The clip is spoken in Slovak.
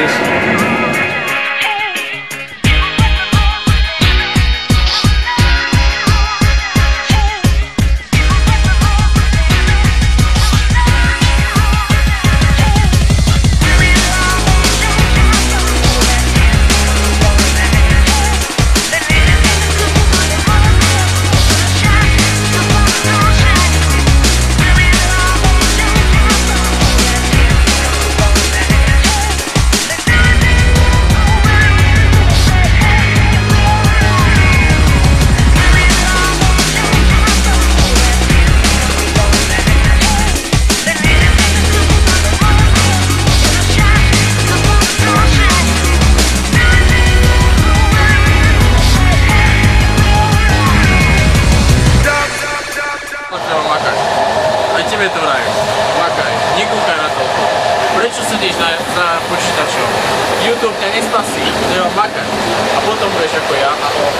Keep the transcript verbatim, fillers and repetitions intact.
Vidíš? Tebe to vrajú, makaj, nekúkaj na to. Prečo sedíš na, na počítačom? YouTube ťa nespasí, treba makať. A potom budeš ako ja a